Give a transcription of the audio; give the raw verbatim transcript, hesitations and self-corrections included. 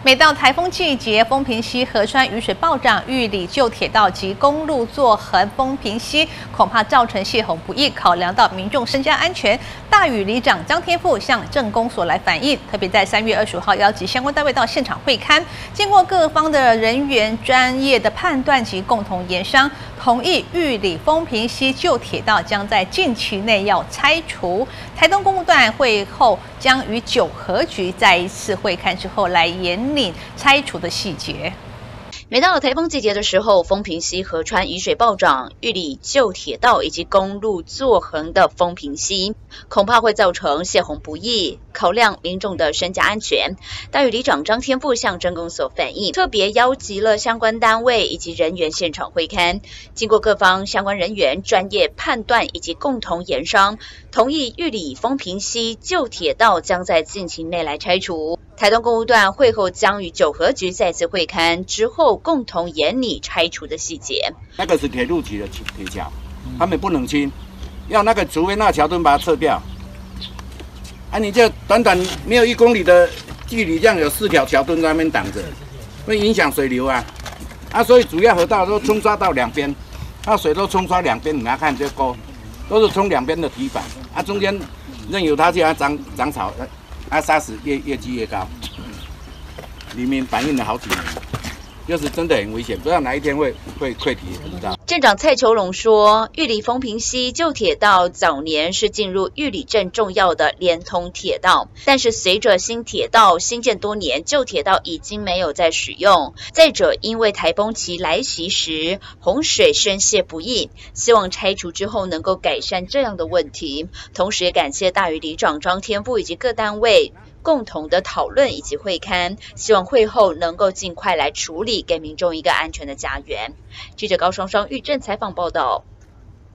每到台风季节，丰平溪河川雨水暴涨，玉里旧铁道及公路作横丰平溪，恐怕造成泄洪不易。考量到民众身家安全，大禹里长张天富向镇公所来反映，特别在三月二十五号邀集相关单位到现场会勘，经过各方的人员专业的判断及共同研商，同意玉里丰平溪旧铁道将在近期内要拆除。台东公务段会后将与九合局再一次会勘之后来研拟拆除的细节。 每到了台风季节的时候，丰平溪河川雨水暴涨，玉里旧铁道以及公路作横的丰平溪，恐怕会造成泄洪不易。考量民众的身家安全，大禹里长张天富向镇公所反映，特别邀集了相关单位以及人员现场会勘，经过各方相关人员专业判断以及共同研商，同意玉里丰平溪旧铁道将在近期内来拆除。台东公务段会后将与九合局再次会勘，之后共同研拟拆除的细节。 那个是铁路局的铁桥，他们不能清，要那个除非那桥墩把它撤掉。啊，你这短短没有一公里的距离，这样有四条桥墩在那边挡着，会影响水流啊。啊，所以主要河道都冲刷到两边，那水都冲刷两边，你来看这沟，都是冲两边的堤板，啊，中间任由它这样长长草。啊，沙石越越积越高，里面反映了好几年，就是真的很危险，不知道哪一天会会溃堤，不知道。 镇长蔡秋龙说，玉里丰平溪旧铁道早年是进入玉里镇重要的连通铁道，但是随着新铁道兴建多年，旧铁道已经没有在使用。再者，因为台风期来袭时洪水宣泄不易，希望拆除之后能够改善这样的问题。同时也感谢大禹里长张天富以及各单位共同的讨论以及会勘，希望会后能够尽快来处理，给民众一个安全的家园。记者高双双玉镇采访报道。